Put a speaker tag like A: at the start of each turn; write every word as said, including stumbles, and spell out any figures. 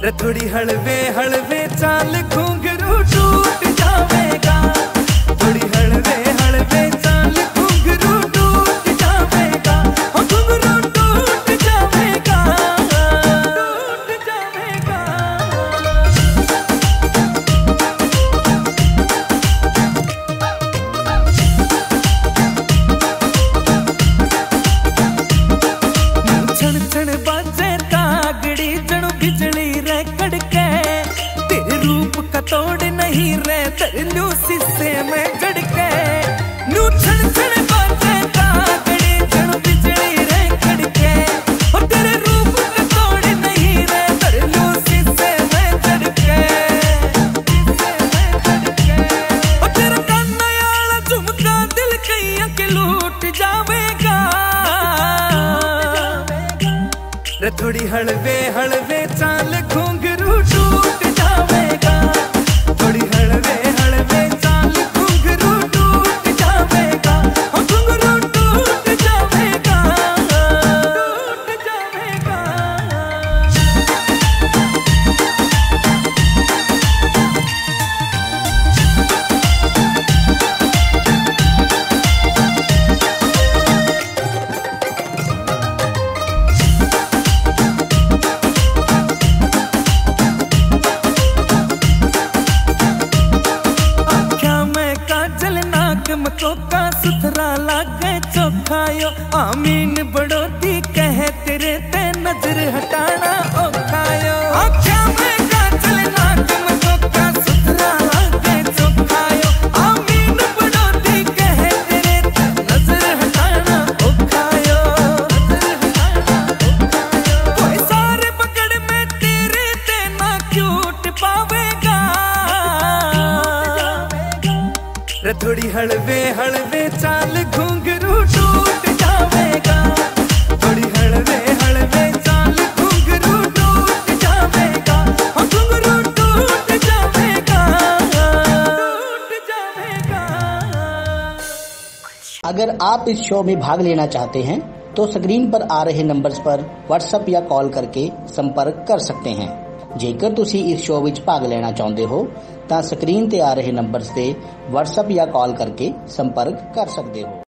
A: रे थोड़ी हलवे हलवे चाल घुंघरू टूट जावेगा, थोड़ी हलवे हलवे चाल घुंघरू टूट जावेगा, ओ घुंघरू टूट जावेगा, टूट जावेगा। छण छण बाजे तागड़ी जणु बिजली रे कड़के, तेरे रूप का तोड़ नहीं रे तरलू शीशे में जड़के। नू छण छण बाजे तागड़ी जणु बिजली रे कड़के, और तेरे रूप का तोड़ नहीं रे तरलू शीशे में जड़के, शीशे में जड़के। और तेरा काना याला झुमका दिल कईया के लूट जावेगा, रे थोड़ी हलवे हलवे चाल घुंघरू टूट जावेगा, थोड़ी हलवे हलवे चाल घुंघरू टूट जावेगा, ओ घुंघरू टूट जावेगा, टूट जावेगा। मकोका सुथरा लागे चोखायो, आमीन बड़ोती कहे तेरे ते नजर हटाना ओखायो। आख्या में काजल नाक मकोका सुथरा लागे चोखायो, आमीन बड़ोती कहे तेरे ते नजर हटाना ओखायो, नजर हटाना ओखायो। कोई सारे पकड़ में तेरे ते ना क्यूट पावेगा, रे थोड़ी हलवे हलवे चाल घुंघरू टूट जावेगा, थोड़ी हलवे हलवे चाल घुंघरू टूट जावेगा, ओ घुंघरू टूट जावेगा, टूट जावेगा।
B: अगर आप इस शो में भाग लेना चाहते हैं तो स्क्रीन पर आ रहे नंबर्स पर व्हाट्सएप या कॉल करके संपर्क कर सकते हैं। जेकर तुसी इस शो विच भाग लेना चाहते हो ਤਾਂ ਸਕਰੀਨ ਤੇ ਆ ਰਹੇ ਨੰਬਰਸ ਤੇ WhatsApp ਜਾਂ ਕਾਲ ਕਰਕੇ ਸੰਪਰਕ ਕਰ ਸਕਦੇ ਹੋ।